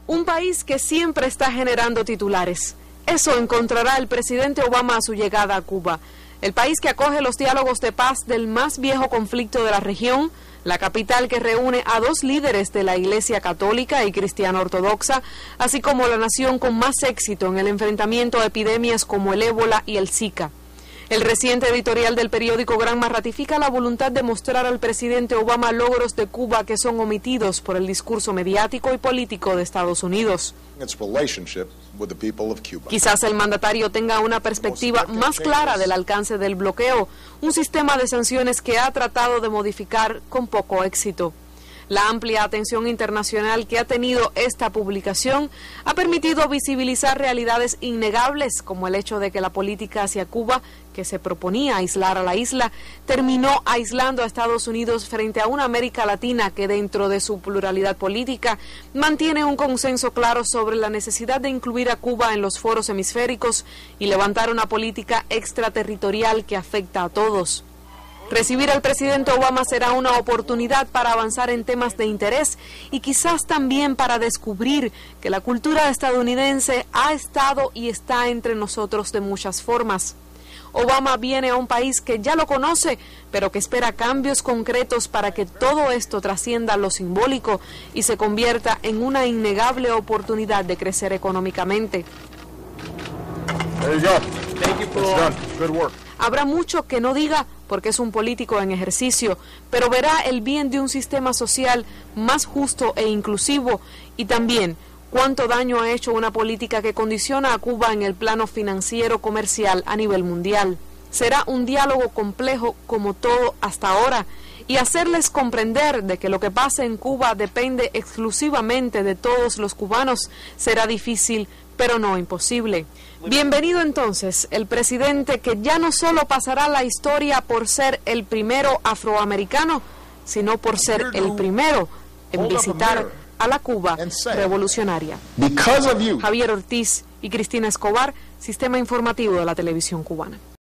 Un país que siempre está generando titulares. Eso encontrará el presidente Obama a su llegada a Cuba. El país que acoge los diálogos de paz del más viejo conflicto de la región, la capital que reúne a dos líderes de la Iglesia Católica y Cristiana Ortodoxa, así como la nación con más éxito en el enfrentamiento a epidemias como el ébola y el Zika. El reciente editorial del periódico Granma ratifica la voluntad de mostrar al presidente Obama logros de Cuba que son omitidos por el discurso mediático y político de Estados Unidos. Quizás el mandatario tenga una perspectiva más clara del alcance del bloqueo, un sistema de sanciones que ha tratado de modificar con poco éxito. La amplia atención internacional que ha tenido esta publicación ha permitido visibilizar realidades innegables, como el hecho de que la política hacia Cuba, que se proponía aislar a la isla, terminó aislando a Estados Unidos frente a una América Latina que, dentro de su pluralidad política, mantiene un consenso claro sobre la necesidad de incluir a Cuba en los foros hemisféricos y levantar una política extraterritorial que afecta a todos. Recibir al presidente Obama será una oportunidad para avanzar en temas de interés y quizás también para descubrir que la cultura estadounidense ha estado y está entre nosotros de muchas formas. Obama viene a un país que ya lo conoce, pero que espera cambios concretos para que todo esto trascienda lo simbólico y se convierta en una innegable oportunidad de crecer económicamente. Habrá mucho que no diga porque es un político en ejercicio, pero verá el bien de un sistema social más justo e inclusivo y también cuánto daño ha hecho una política que condiciona a Cuba en el plano financiero comercial a nivel mundial. Será un diálogo complejo como todo hasta ahora y hacerles comprender de que lo que pasa en Cuba depende exclusivamente de todos los cubanos será difícil, pero no imposible. Bienvenido entonces el presidente que ya no solo pasará la historia por ser el primero afroamericano, sino por ser el primero en visitar a la Cuba revolucionaria. Javier Ortiz y Cristina Escobar, Sistema Informativo de la Televisión Cubana.